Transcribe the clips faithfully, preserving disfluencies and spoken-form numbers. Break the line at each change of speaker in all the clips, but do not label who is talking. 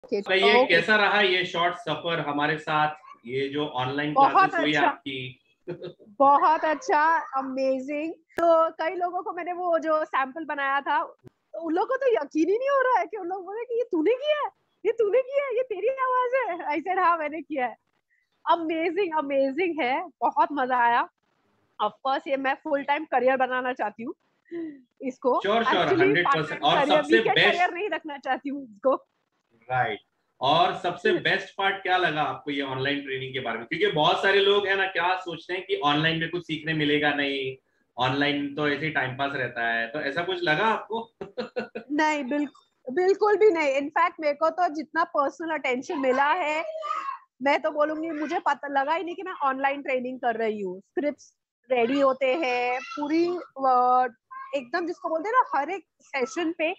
तो ये कैसा रहा ये शॉर्ट सफर हमारे साथ, ये जो ऑनलाइन क्लासेस हुई
अच्छा,
आपकी?
बहुत अच्छा, अमेजिंग। तो कई लोगों को मैंने वो जो सैंपल बनाया था, तो उन लोगों को तो यकीन ही नहीं हो रहा है कि उन लोग बोले कि ये तूने किया है, ये तूने किया है, ये तेरी आवाज है। आई सेड हाँ मैंने किया है। अमेजिंग अमेजिंग है, बहुत मजा आया। ऑफ कोर्स ये मैं फुल टाइम करियर बनाना चाहती हूँ इसको।
Sure sure
actually
hundred
part
percent.
Time
और
करियर,
सबसे
वीकेंड
बेस्ट,
करियर नहीं रखना चाहती हूँ इसको।
राइट, और सबसे बेस्ट पार्ट क्या लगा आपको ये ऑनलाइन ट्रेनिंग के बारे में? क्योंकि बहुत सारे लोग हैं ना, क्या सोचते हैं कि ऑनलाइन में कुछ सीखने मिलेगा नहीं, ऑनलाइन तो ऐसे ही टाइम पास रहता है, तो ऐसा कुछ लगा आपको?
नहीं, बिल्कुल बिल्कुल भी नहीं। इनफैक्ट मेरे को तो जितना पर्सनल अटेंशन मिला है, मैं तो बोलूंगी मुझे पता लगा ही नहीं कि मैं ऑनलाइन ट्रेनिंग कर रही हूँ। स्क्रिप्ट्स रेडी होते हैं पूरी, एकदम जिसको बोलते हैं ना, हर एक सेशन पे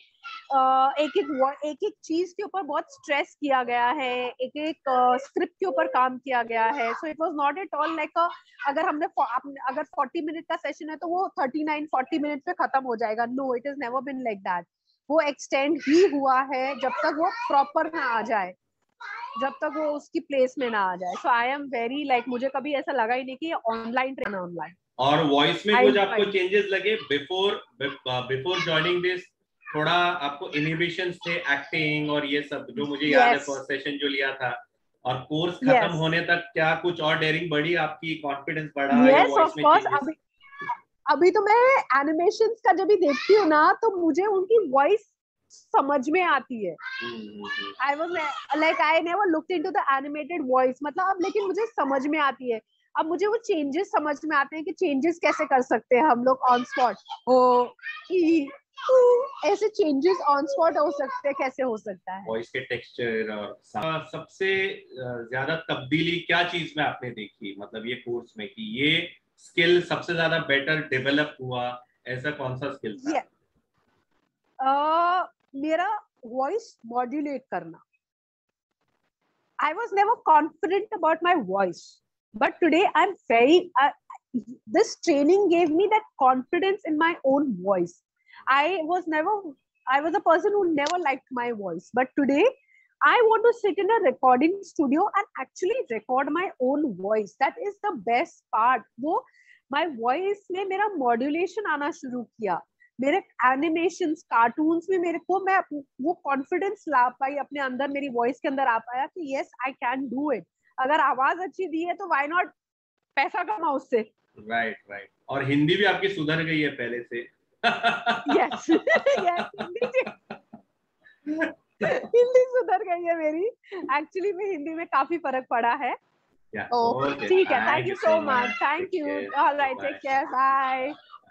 एक एक एक एक चीज के ऊपर बहुत स्ट्रेस किया गया है, एक एक स्क्रिप्ट के ऊपर काम किया गया है। So it was not at all like अगर हमने अगर फोर्टी मिनट का सेशन है तो वो थर्टी नाइन फोर्टी मिनट पे खत्म हो जाएगा। No, it is never been like that. वो एक्सटेंड ही हुआ है जब तक वो प्रॉपर ना आ जाए, जब तक वो उसकी प्लेस में ना आ जाए। So I am very like, मुझे कभी ऐसा लगा ही नहीं कि ऑनलाइन ट्रेन ऑनलाइन।
और वॉइस में
आई
कुछ आपको
एंजॉयड।
चेंजेस लगे बिफोर बिफोर ज्वाइनिंग दिस? थोड़ा आपको इनहिबिशंस थे एक्टिंग और ये सब, जो मुझे याद है
यस
फर्स्ट सेशन जो लिया था, और कोर्स खत्म
यस
होने तक क्या कुछ और डेयरिंग बढ़ी आपकी, कॉन्फिडेंस बढ़ा या
यस
वॉइस
ऑफ
में
कोर्स।
चेंजेस?
अभी अभी तो मैं एनिमेशंस का जब भी देखती हूँ ना, तो मुझे उनकी वॉइस समझ में आती है। I was like I never looked into the animated voice, मतलब अब लेकिन मुझे समझ में आती है। अब मुझे वो चेंजेस समझ में आते हैं कि चेंजेस कैसे कर सकते हैं हम लोग ऑन स्पॉट। ओ ई ऊ, ऐसे चेंजेस ऑन स्पॉट हो सकते हैं, कैसे हो सकता है।
वॉइस के टेक्सचर और सा- सबसे ज्यादा तब्दीली क्या चीज में आपने देखी, मतलब ये कोर्स में, कि ये स्किल सबसे ज्यादा बेटर डेवलप हुआ? ऐसा कौन सा स्किल था?
ये uh, मेरा वॉइस मॉड्यूलेट करना। I was never confident about my voice, but today I'm very. Uh, this training gave me that confidence in my own voice. I was never. I was a person who never liked my voice, but today I want to sit in a recording studio and actually record my own voice. That is the best part. वो my voice में मेरा modulation आना शुरू किया। मेरे animations cartoons में मेरे को मैं वो कॉन्फिडेंस ला पाई अपने अंदर, मेरी वॉइस के अंदर आ पाया कि yes I can do it. अगर आवाज अच्छी दी है तो व्हाई नॉट पैसा कमाओ उससे।
Right right. और हिंदी भी आपकी सुधर गई है पहले से।
यस यस हिंदी हिंदी सुधर गई है मेरी। एक्चुअली में हिंदी में काफी फर्क पड़ा है।
Yeah,
ओ
okay,
ठीक है, thank
thank
you
you
so
so
मच,
much.
Thank
Take
you,
care.
All right, take
Bye-bye.
Care, bye.